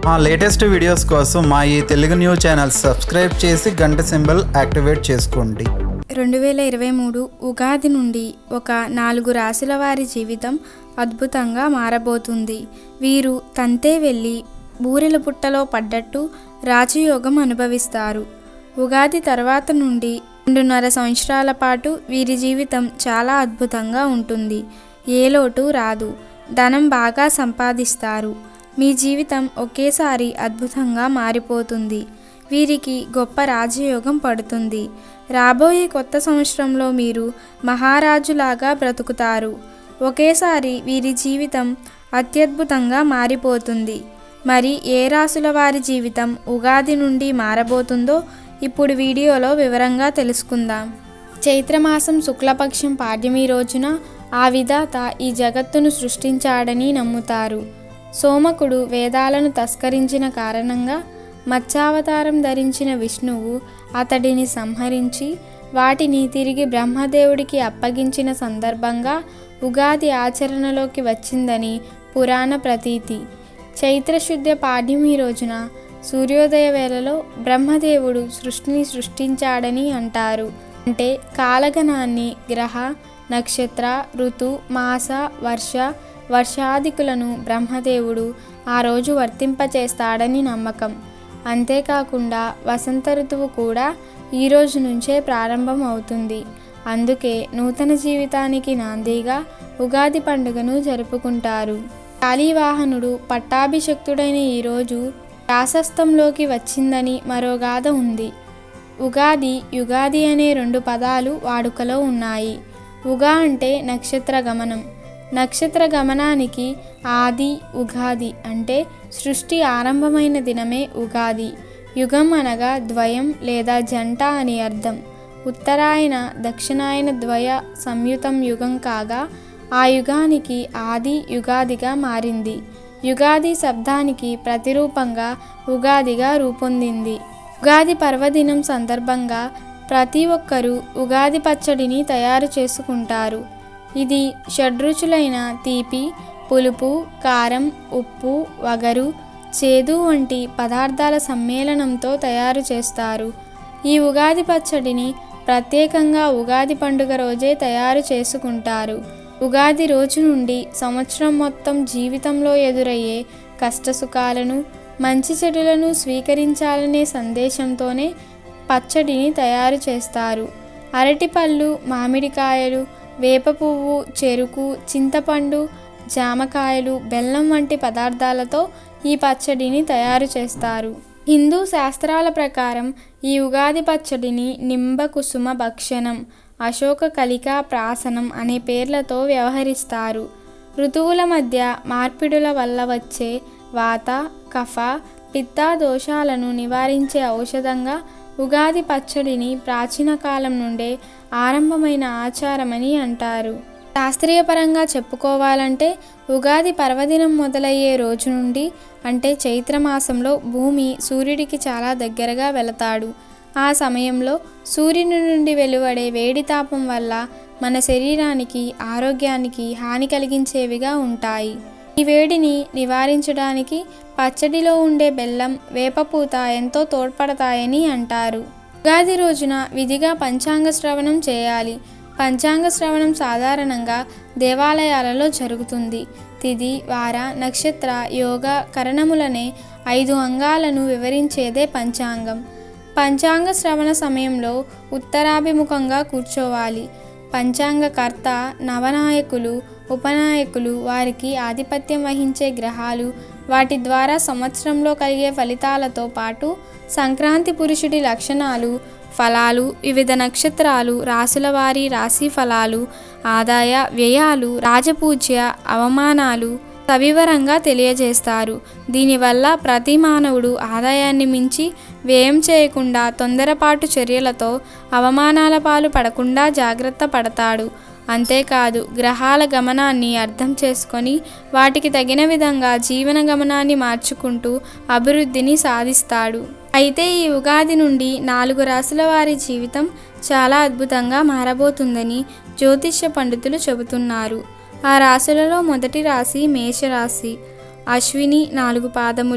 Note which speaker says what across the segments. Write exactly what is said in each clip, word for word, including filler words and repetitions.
Speaker 1: మా latest videos కోసం మా ఈ తెలుగు న్యూస్ ఛానల్ సబ్స్క్రైబ్ చేసి గంట సింబల్ యాక్టివేట్ చేసుకోండి.
Speaker 2: రెండు వేల ఇరవై మూడు ఉగాది నుండి ఒక నాలుగు రాశుల వారి జీవితం అద్భుతంగా మారబోతుంది. వీరు తంతే వెళ్ళి బూరెల పుట్టలో పడ్డట్టు రాజయోగం అనుభవిస్తారు. ఉగాది తర్వాత నుండి రెండున్నర సంవత్సరాల పాటు వీరి జీవితం చాలా అద్భుతంగా ఉంటుంది. ఏ లోటు రాదు. ధనం బాగా సంపాదిస్తారు. మీ జీవితం ఒకేసారి అద్భుతంగా మారిపోతుంది. వీరికి గొప్ప రాజయోగం పడుతుంది. రాబోయే కొత్త సంవత్సరంలో మీరు మహారాజులాగా బ్రతుకుతారు. ఒకేసారి వీరి జీవితం అత్యద్భుతంగా మారిపోతుంది. మరి ఏ రాశుల వారి జీవితం ఉగాది నుండి మారబోతుందో ఇప్పుడు వీడియోలో వివరంగా తెలుసుకుందాం. చైత్రమాసం శుక్లపక్షం పాడ్యమి రోజున ఆ విధాత ఈ జగత్తును సృష్టించాడని నమ్ముతారు. సోమకుడు వేదాలను తస్కరించిన కారణంగా మత్స్యావతారం ధరించిన విష్ణువు అతడిని సంహరించి వాటిని తిరిగి బ్రహ్మదేవుడికి అప్పగించిన సందర్భంగా ఉగాది ఆచరణలోకి వచ్చిందని పురాణ ప్రతీతి. చైత్రశుద్ధ పాడ్యమి రోజున సూర్యోదయ వేళలో బ్రహ్మదేవుడు సృష్టిని సృష్టించాడని అంటారు. అంటే కాలగణాన్ని గ్రహ, నక్షత్ర, ఋతు, మాస, వర్ష, వర్షాదికులను బ్రహ్మదేవుడు ఆ రోజు వర్తింపచేస్తాడని నమ్మకం. అంతేకాకుండా వసంత ఋతువు కూడా ఈ రోజు నుంచే ప్రారంభం అవుతుంది. అందుకే నూతన జీవితానికి నాందిగా ఉగాది పండుగను జరుపుకుంటారు. శాలివాహనుడు పట్టాభిషక్తుడైన ఈరోజు రాసస్థంలోకి వచ్చిందని మరో గాథ ఉంది. ఉగాది, యుగాది అనే రెండు పదాలు వాడుకలో ఉన్నాయి. ఉగా అంటే నక్షత్ర గమనం. నక్షత్ర గమనానికి ఆది ఉగాది అంటే సృష్టి ఆరంభమైన దినమే ఉగాది. యుగం అనగా ద్వయం లేదా జంట అని అర్థం. ఉత్తరాయణ దక్షిణాయన ద్వయ సంయుతం యుగం కాగా ఆ యుగానికి ఆది యుగాదిగా మారింది. యుగాది శబ్దానికి ప్రతిరూపంగా ఉగాదిగా రూపొందింది. ఉగాది పర్వదినం సందర్భంగా ప్రతి ఒక్కరూ ఉగాది పచ్చడిని తయారు చేసుకుంటారు. ఇది షడ్రుచులైన తీపి, పులుపు, కారం, ఉప్పు, వగరు, చేదు వంటి పదార్థాల సమ్మేళనంతో తయారు చేస్తారు. ఈ ఉగాది పచ్చడిని ప్రత్యేకంగా ఉగాది పండుగ రోజే తయారు చేసుకుంటారు. ఉగాది రోజు నుండి సంవత్సరం మొత్తం జీవితంలో ఎదురయ్యే కష్టసుఖాలను, మంచి చెడులను స్వీకరించాలనే సందేశంతోనే పచ్చడిని తయారు చేస్తారు. అరటిపళ్ళు, మామిడికాయలు, వేప పువ్వు, చెరుకు, చింతపండు, జామకాయలు, బెల్లం వంటి పదార్థాలతో ఈ పచ్చడిని తయారు చేస్తారు. హిందూ శాస్త్రాల ప్రకారం ఈ ఉగాది పచ్చడిని నింబ కుసుమ భక్షణం, అశోక కలికా ప్రాసనం అనే పేర్లతో వ్యవహరిస్తారు. ఋతువుల మధ్య మార్పిడుల వల్ల వచ్చే వాత, కఫ, పిత్త దోషాలను నివారించే ఔషధంగా ఉగాది పచ్చడిని ప్రాచీన కాలం నుండే ఆరంభమైన ఆచారమని అంటారు. శాస్త్రీయపరంగా చెప్పుకోవాలంటే ఉగాది పర్వదినం మొదలయ్యే రోజు నుండి అంటే చైత్రమాసంలో భూమి సూర్యుడికి చాలా దగ్గరగా వెళతాడు. ఆ సమయంలో సూర్యుని నుండి వెలువడే వేడి తాపం వల్ల మన శరీరానికి, ఆరోగ్యానికి హాని కలిగించేవిగా ఉంటాయి. ఈ వేడిని నివారించడానికి పచ్చడిలో ఉండే బెల్లం, వేపపూత ఎంతో తోడ్పడతాయని అంటారు. ఉగాది రోజున విధిగా పంచాంగ శ్రవణం చేయాలి. పంచాంగ శ్రవణం సాధారణంగా దేవాలయాలలో జరుగుతుంది. తిథి, వార, నక్షత్ర, యోగ, కరణములనే ఐదు అంగాలను వివరించేదే పంచాంగం. పంచాంగ శ్రవణ సమయంలో ఉత్తరాభిముఖంగా కూర్చోవాలి. పంచాంగకర్త, నవనాయకులు, ఉపనాయకులు, వారికి ఆధిపత్యం వహించే గ్రహాలు, వాటి ద్వారా సంవత్సరంలో కలిగే ఫలితాలతో పాటు సంక్రాంతి పురుషుడి లక్షణాలు, ఫలాలు, వివిధ నక్షత్రాలు, రాశుల వారి రాశి ఫలాలు, ఆదాయ వ్యయాలు, రాజపూజ్య, అవమానాలు సవివరంగా తెలియజేస్తారు. దీనివల్ల ప్రతి మానవుడు ఆదాయాన్ని మించి వ్యయం చేయకుండా తొందరపాటు చర్యలతో అవమానాల పాలు పడకుండా జాగ్రత్త పడతాడు. అంతేకాదు గ్రహాల గమనాన్ని అర్థం చేసుకొని వాటికి తగిన విధంగా జీవన గమనాన్ని మార్చుకుంటూ అభివృద్ధిని సాధిస్తాడు. అయితే ఈ ఉగాది నుండి నాలుగు రాశుల వారి జీవితం చాలా అద్భుతంగా మారబోతుందని జ్యోతిష్య పండితులు చెబుతున్నారు. ఆ రాశులలో మొదటి రాశి మేషరాశి. అశ్విని నాలుగు పాదములు,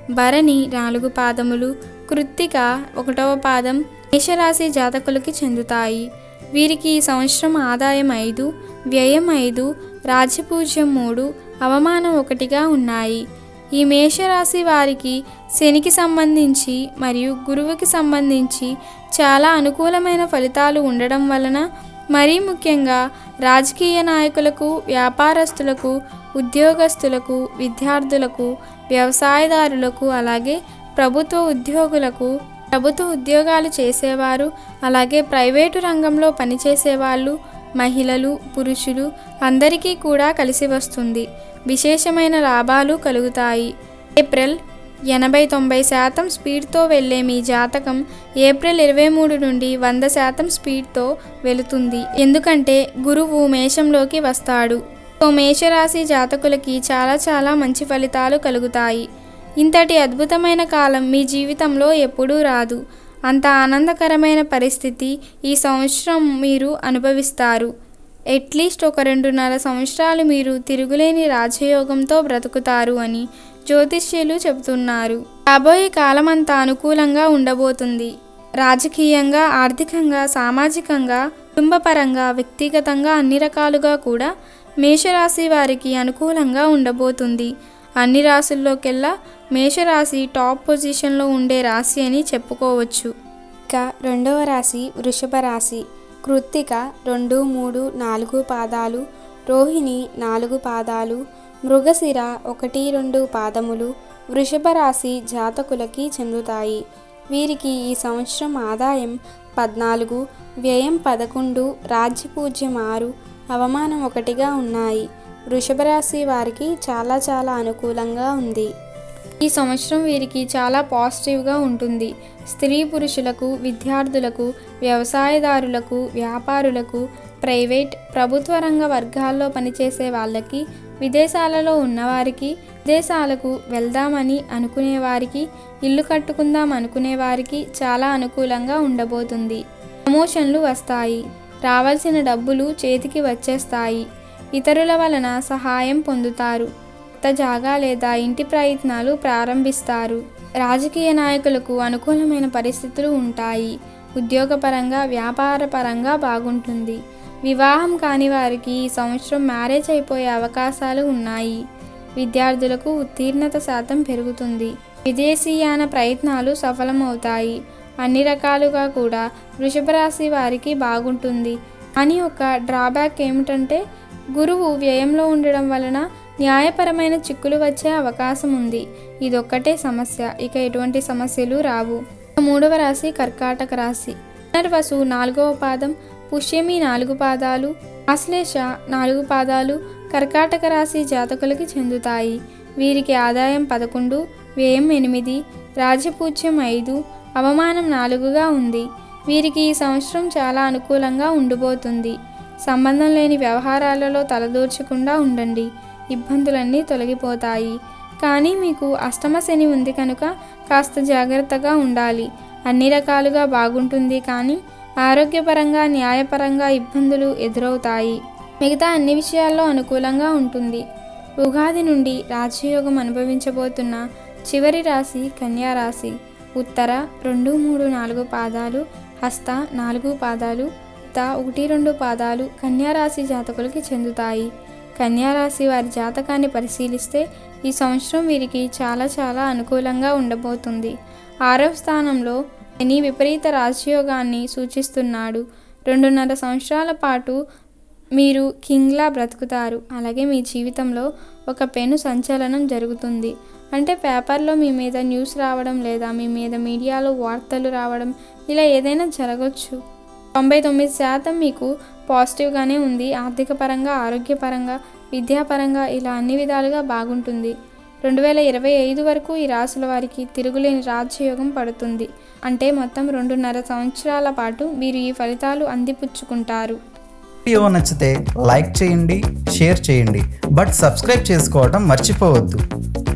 Speaker 2: భరణి నాలుగు పాదములు, కృత్తిక ఒకటవ పాదం మేషరాశి జాతకులకి చెందుతాయి. వీరికి ఈ సంవత్సరం ఆదాయం ఐదు, వ్యయం ఐదు, రాజ్యపూజ్యం మూడు, అవమానం ఒకటిగా ఉన్నాయి. ఈ మేషరాశి వారికి శనికి సంబంధించి మరియు గురువుకి సంబంధించి చాలా అనుకూలమైన ఫలితాలు ఉండడం వలన మరీ ముఖ్యంగా రాజకీయ నాయకులకు, వ్యాపారస్తులకు, ఉద్యోగస్తులకు, విద్యార్థులకు, వ్యవసాయదారులకు, అలాగే ప్రభుత్వ ఉద్యోగులకు, ప్రభుత్వ ఉద్యోగాలు చేసేవారు, అలాగే ప్రైవేటు రంగంలో పనిచేసేవాళ్ళు, మహిళలు, పురుషులు అందరికీ కూడా కలిసి వస్తుంది. విశేషమైన లాభాలు కలుగుతాయి. ఏప్రిల్ ఎనభై తొంభై శాతం స్పీడ్తో వెళ్ళే మీ జాతకం ఏప్రిల్ ఇరవై మూడు నుండి వంద శాతం స్పీడ్తో వెళుతుంది. ఎందుకంటే గురువు మేషంలోకి వస్తాడు. సో మేషరాశి జాతకులకి చాలా చాలా మంచి ఫలితాలు కలుగుతాయి. ఇంతటి అద్భుతమైన కాలం మీ జీవితంలో ఎప్పుడూ రాదు. అంత ఆనందకరమైన పరిస్థితి ఈ సంవత్సరం మీరు అనుభవిస్తారు. అట్లీస్ట్ ఒక రెండున్నర సంవత్సరాలు మీరు తిరుగులేని రాజయోగంతో బ్రతుకుతారు అని జ్యోతిష్యులు చెబుతున్నారు. రాబోయే కాలం అంతా అనుకూలంగా ఉండబోతుంది. రాజకీయంగా, ఆర్థికంగా, సామాజికంగా, కుటుంబపరంగా, వ్యక్తిగతంగా అన్ని రకాలుగా కూడా మేషరాశి వారికి అనుకూలంగా ఉండబోతుంది. అన్ని రాశుల్లోకెల్లా మేషరాశి టాప్ పొజిషన్లో ఉండే రాశి అని చెప్పుకోవచ్చు. ఇక రెండవ రాశి వృషభ రాశి. కృత్తిక రెండు, మూడు, నాలుగు పాదాలు, రోహిణి నాలుగు పాదాలు, మృగశిర ఒకటి, రెండు పాదములు వృషభ రాశి జాతకులకి చెందుతాయి. వీరికి ఈ సంవత్సరం ఆదాయం పద్నాలుగు, వ్యయం పదకొండు, రాజ్యపూజ్యం ఆరు, అవమానం ఒకటిగా ఉన్నాయి. వృషభ రాశి వారికి చాలా చాలా అనుకూలంగా ఉంది. ఈ సంవత్సరం వీరికి చాలా పాజిటివ్గా ఉంటుంది. స్త్రీ పురుషులకు, విద్యార్థులకు, వ్యవసాయదారులకు, వ్యాపారులకు, ప్రైవేట్ ప్రభుత్వ రంగ వర్గాల్లో పనిచేసే వాళ్ళకి, విదేశాలలో ఉన్నవారికి, విదేశాలకు వెళ్దామని అనుకునేవారికి, ఇల్లు కట్టుకుందాం అనుకునేవారికి చాలా అనుకూలంగా ఉండబోతుంది. ప్రమోషన్లు వస్తాయి. రావాల్సిన డబ్బులు చేతికి వచ్చేస్తాయి. ఇతరుల వలన సహాయం పొందుతారు. కొత్త జాగా లేదా ఇంటి ప్రయత్నాలు ప్రారంభిస్తారు. రాజకీయ నాయకులకు అనుకూలమైన పరిస్థితులు ఉంటాయి. ఉద్యోగపరంగా, వ్యాపారపరంగా బాగుంటుంది. వివాహం కాని వారికి ఈ సంవత్సరం మ్యారేజ్ అయిపోయే అవకాశాలు ఉన్నాయి. విద్యార్థులకు ఉత్తీర్ణత శాతం పెరుగుతుంది. విదేశీయాన ప్రయత్నాలు సఫలమవుతాయి. అన్ని రకాలుగా కూడా వృషభ రాశి వారికి బాగుంటుంది. కానీ ఒక డ్రాబ్యాక్ ఏమిటంటే గురువు వ్యయంలో ఉండడం వలన న్యాయపరమైన చిక్కులు వచ్చే అవకాశం ఉంది. ఇదొక్కటే సమస్య. ఇక ఎటువంటి సమస్యలు రావు. మూడవ రాశి కర్కాటక రాశి. పునర్వసు నాలుగవ పాదం, పుష్యమి నాలుగు పాదాలు, ఆశ్లేష నాలుగు పాదాలు కర్కాటక రాశి జాతకులకి చెందుతాయి. వీరికి ఆదాయం పదకొండు, వ్యయం ఎనిమిది, రాజ్యపూజ్యం ఐదు, అవమానం నాలుగుగా ఉంది. వీరికి ఈ సంవత్సరం చాలా అనుకూలంగా ఉండబోతుంది. సంబంధం లేని వ్యవహారాలలో తలదూర్చకుండా ఉండండి. ఇబ్బందులన్నీ తొలగిపోతాయి. కానీ మీకు అష్టమ శని ఉంది కనుక కాస్త జాగ్రత్తగా ఉండాలి. అన్ని రకాలుగా బాగుంటుంది, కానీ ఆరోగ్యపరంగా, న్యాయపరంగా ఇబ్బందులు ఎదురవుతాయి. మిగతా అన్ని విషయాల్లో అనుకూలంగా ఉంటుంది. ఉగాది నుండి రాజయోగం అనుభవించబోతున్న చివరి రాశి కన్యా రాశి. ఉత్తర రెండు, మూడు, నాలుగు పాదాలు, హస్త నాలుగు పాదాలు, త ఒకటి, రెండు పాదాలు కన్యారాశి జాతకులకి చెందుతాయి. కన్యారాశి వారి జాతకాన్ని పరిశీలిస్తే ఈ సంవత్సరం వీరికి చాలా చాలా అనుకూలంగా ఉండబోతుంది. ఆరవ స్థానంలో శని విపరీత రాజయోగాన్ని సూచిస్తున్నాడు. రెండున్నర సంవత్సరాల పాటు మీరు కింగ్లా బ్రతుకుతారు. అలాగే మీ జీవితంలో ఒక పెను సంచలనం జరుగుతుంది. అంటే పేపర్లో మీ మీద న్యూస్ రావడం, లేదా మీ మీద మీడియాలో వార్తలు రావడం, ఇలా ఏదైనా జరగవచ్చు. తొంభై తొమ్మిది శాతం మీకు పాజిటివ్గానే ఉంది. ఆర్థిక పరంగా, ఆరోగ్యపరంగా, విద్యాపరంగా ఇలా అన్ని విధాలుగా బాగుంటుంది. రెండు వేల ఇరవై ఐదు వరకు ఈ రాశుల వారికి తిరుగులేని రాజయోగం పడుతుంది. అంటే మొత్తం రెండున్నర సంవత్సరాల పాటు మీరు ఈ ఫలితాలు అందిపుచ్చుకుంటారు.
Speaker 1: వీడియో నచ్చితే లైక్ చేయండి, షేర్ చేయండి, బట్ సబ్స్క్రైబ్ చేసుకోవడం మర్చిపోవద్దు.